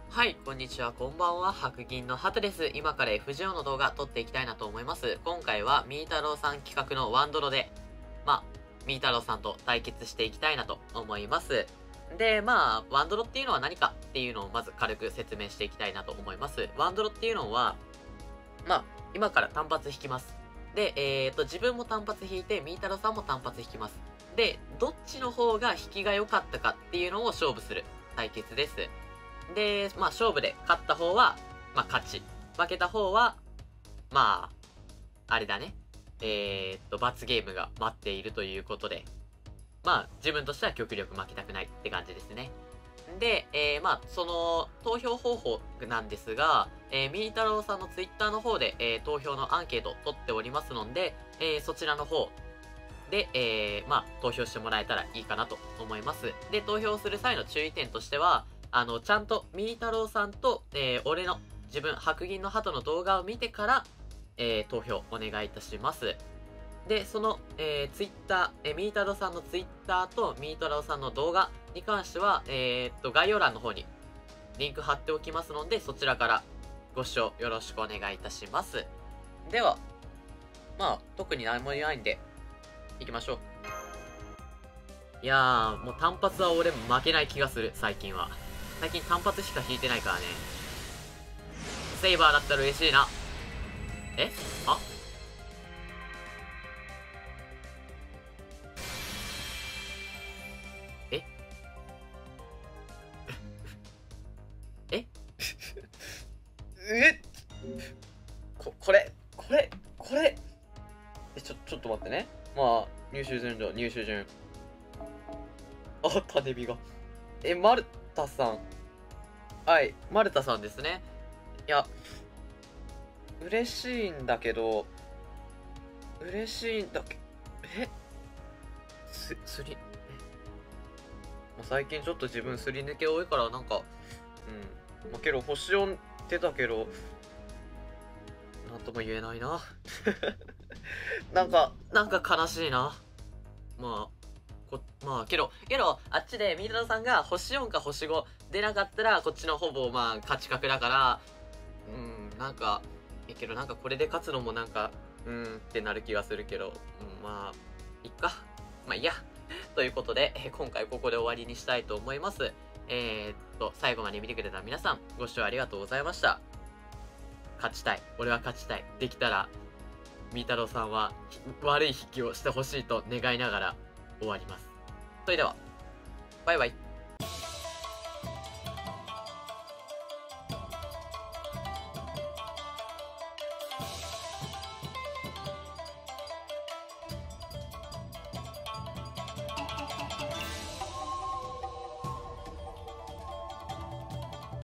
はい、こんにちは、こんばんは、白銀のハトです。今から FGO の動画撮っていきたいなと思います。今回は、みーたろうさん企画のワンドロで、みーたろうさんと対決していきたいなと思います。で、ワンドロっていうのは何かっていうのをまず軽く説明していきたいなと思います。ワンドロっていうのは、今から単発引きます。で、自分も単発引いて、みーたろうさんも単発引きます。で、どっちの方が引きが良かったかっていうのを勝負する対決です。で、勝負で勝った方は、勝ち。負けた方は、あれだね。罰ゲームが待っているということで、自分としては極力負けたくないって感じですね。で、その、投票方法なんですが、みーたろうさんのツイッターの方で、投票のアンケート取っておりますので、そちらの方で、投票してもらえたらいいかなと思います。で、投票する際の注意点としては、ちゃんと、みーたろうさんと、俺の、自分、白銀の鳩の動画を見てから、投票お願いいたします。で、その、ツイッター、みーたろうさんのツイッターと、みーたろうさんの動画に関しては、概要欄の方にリンク貼っておきますので、そちらからご視聴よろしくお願いいたします。では、特に何も言わないんで、行きましょう。いやー、もう単発は俺負けない気がする、最近は。最近単発しか引いてないからね。セイバーだったら嬉しいな。えあえええこれちょっと待ってね。入手順。あ、種火が。マルタさん。はい、マルタさんですね。いや、嬉しいんだけど、えすり、最近ちょっと自分すり抜け多いからなんか、けど星4出たけど、なんとも言えないな。なんか悲しいな。けど、あっちで、ミータロさんが星4か星5出なかったら、こっちのほぼ、勝ち確だから、けどこれで勝つのもってなる気がするけど、いっか。いいや。ということで、今回ここで終わりにしたいと思います。最後まで見てくれた皆さん、ご視聴ありがとうございました。勝ちたい。俺は勝ちたい。できたら、みーたろうさんは悪い引きをしてほしいと願いながら終わります。それでは、バイバイ。